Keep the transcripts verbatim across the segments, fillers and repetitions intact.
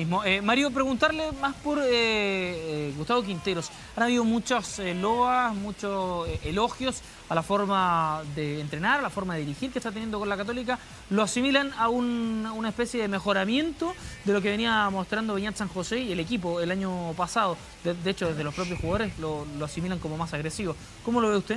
mismo. Eh, Mario, preguntarle más por eh, eh, Gustavo Quinteros. Han habido muchas eh, loas, muchos eh, elogios a la forma de entrenar, a la forma de dirigir que está teniendo con la Católica. ¿Lo asimilan a, un, a una especie de mejoramiento de lo que venía mostrando Beñat San José y el equipo el año pasado? De, de hecho, desde los propios jugadores lo, lo asimilan como más agresivo. ¿Cómo lo ve usted?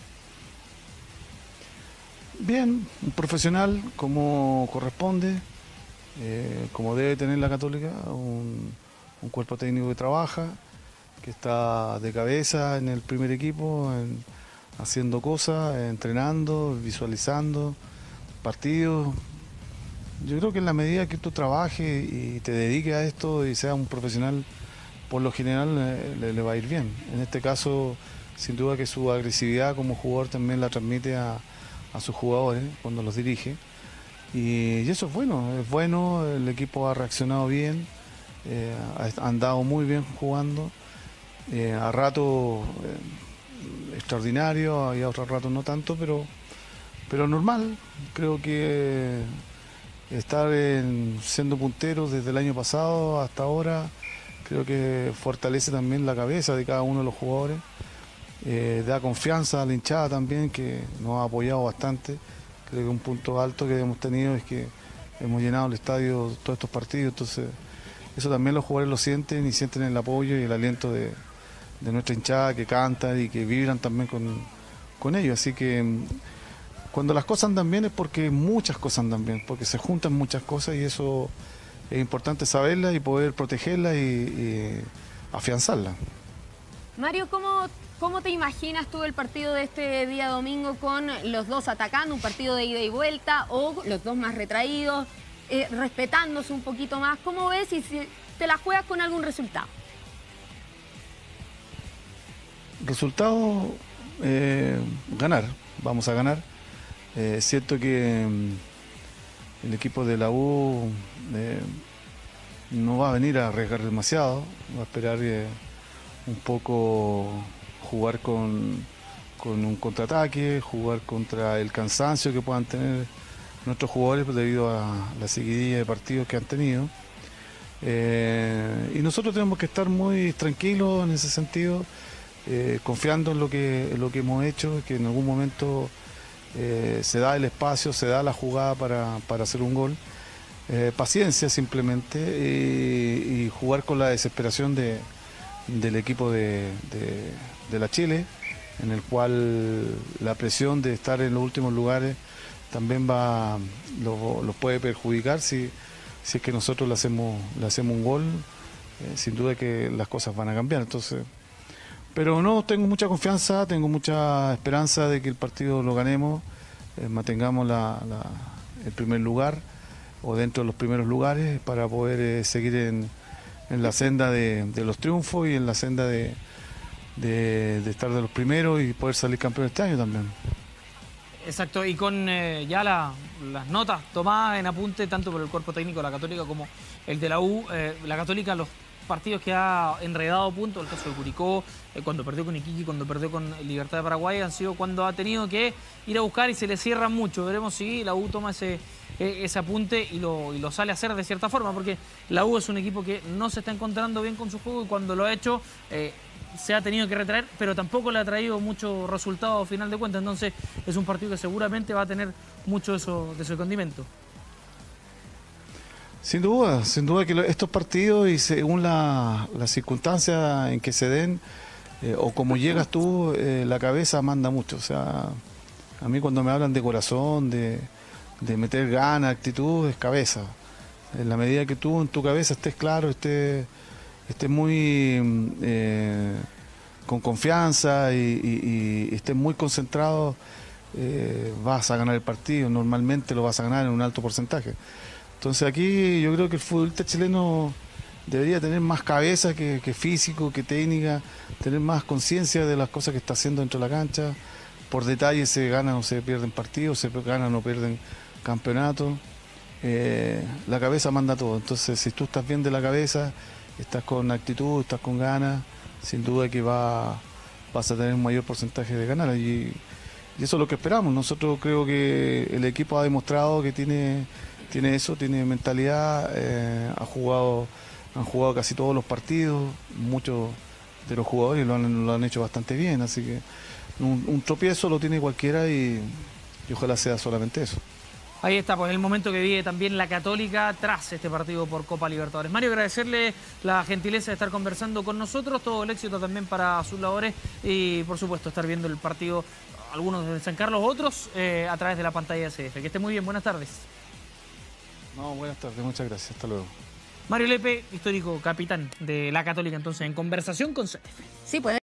Bien, un profesional como corresponde, eh, como debe tener la Católica, un, un cuerpo técnico que trabaja, que está de cabeza en el primer equipo, en, haciendo cosas, entrenando, visualizando partidos. Yo creo que en la medida que tú trabajes y te dediques a esto y seas un profesional, por lo general eh, le, le va a ir bien. En este caso, sin duda que su agresividad como jugador también la transmite a a sus jugadores cuando los dirige y, y eso es bueno, es bueno, el equipo ha reaccionado bien, eh, ha andado muy bien jugando, eh, a rato eh, extraordinario y a otros ratos no tanto, pero, pero normal. Creo que estar en, siendo punteros desde el año pasado hasta ahora, creo que fortalece también la cabeza de cada uno de los jugadores. Eh, da confianza a la hinchada también, que nos ha apoyado bastante. Creo que un punto alto que hemos tenido es que hemos llenado el estadio todos estos partidos, entonces eso también los jugadores lo sienten y sienten el apoyo y el aliento de, de nuestra hinchada, que cantan y que vibran también con, con ellos. Así que cuando las cosas andan bien es porque muchas cosas andan bien, porque se juntan muchas cosas y eso es importante saberlas y poder protegerlas y, y afianzarlas. Mario, ¿cómo, ¿cómo te imaginas tú el partido de este día domingo con los dos atacando, un partido de ida y vuelta o los dos más retraídos, eh, respetándose un poquito más? ¿Cómo ves y si te la juegas con algún resultado? Resultado, eh, ganar, vamos a ganar. Eh, siento que mm, el equipo de la U eh, no va a venir a arriesgar demasiado, va a esperar eh, un poco jugar con, con un contraataque, jugar contra el cansancio que puedan tener nuestros jugadores debido a la seguidilla de partidos que han tenido. Eh, y nosotros tenemos que estar muy tranquilos en ese sentido, eh, confiando en lo que, en lo que hemos hecho, que en algún momento eh, se da el espacio, se da la jugada para, para hacer un gol. Eh, paciencia simplemente y, y jugar con la desesperación de del equipo de, de, de la Chile, en el cual la presión de estar en los últimos lugares también va lo, lo puede perjudicar si, si es que nosotros le hacemos, le hacemos un gol, eh, sin duda que las cosas van a cambiar. Entonces, pero no, tengo mucha confianza, tengo mucha esperanza de que el partido lo ganemos, eh, mantengamos la, la, el primer lugar o dentro de los primeros lugares para poder eh, seguir en en la senda de, de los triunfos y en la senda de, de, de estar de los primeros y poder salir campeón este año también. Exacto, y con eh, ya la, las notas tomadas en apunte tanto por el cuerpo técnico de la Católica como el de la U, eh, la Católica los partidos que ha enredado puntos, el caso de Curicó, eh, cuando perdió con Iquique, cuando perdió con Libertad de Paraguay, han sido cuando ha tenido que ir a buscar y se le cierran mucho. Veremos si la U toma ese, eh, ese apunte y lo, y lo sale a hacer de cierta forma, porque la U es un equipo que no se está encontrando bien con su juego y cuando lo ha hecho eh, se ha tenido que retraer, pero tampoco le ha traído mucho resultado a final de cuentas. Entonces es un partido que seguramente va a tener mucho de, eso, de ese condimento. Sin duda, sin duda que estos partidos y según las la circunstancias en que se den eh, o como llegas tú, eh, la cabeza manda mucho. O sea, a mí cuando me hablan de corazón, de, de meter ganas, actitud, es cabeza. En la medida que tú en tu cabeza estés claro, estés, estés muy eh, con confianza y, y, y estés muy concentrado, eh, vas a ganar el partido. Normalmente lo vas a ganar en un alto porcentaje. Entonces aquí yo creo que el futbolista chileno debería tener más cabeza que, que físico, que técnica, tener más conciencia de las cosas que está haciendo dentro de la cancha. Por detalle se ganan o se pierden partidos, se ganan o pierden campeonatos. Eh, la cabeza manda todo. Entonces si tú estás bien de la cabeza, estás con actitud, estás con ganas, sin duda que va, vas a tener un mayor porcentaje de ganar. Y, y eso es lo que esperamos. Nosotros creo que el equipo ha demostrado que tiene... tiene eso, tiene mentalidad, eh, ha jugado han jugado casi todos los partidos, muchos de los jugadores lo han, lo han hecho bastante bien, así que un, un tropiezo lo tiene cualquiera y, y ojalá sea solamente eso. Ahí está, pues el momento que vive también la Católica tras este partido por Copa Libertadores. Mario, agradecerle la gentileza de estar conversando con nosotros, todo el éxito también para sus labores y por supuesto estar viendo el partido, algunos desde San Carlos, otros eh, a través de la pantalla de C F. Que esté muy bien, buenas tardes. No, buenas tardes, muchas gracias, hasta luego. Mario Lepe, histórico capitán de la Católica, entonces en conversación con C F. Sí, pues.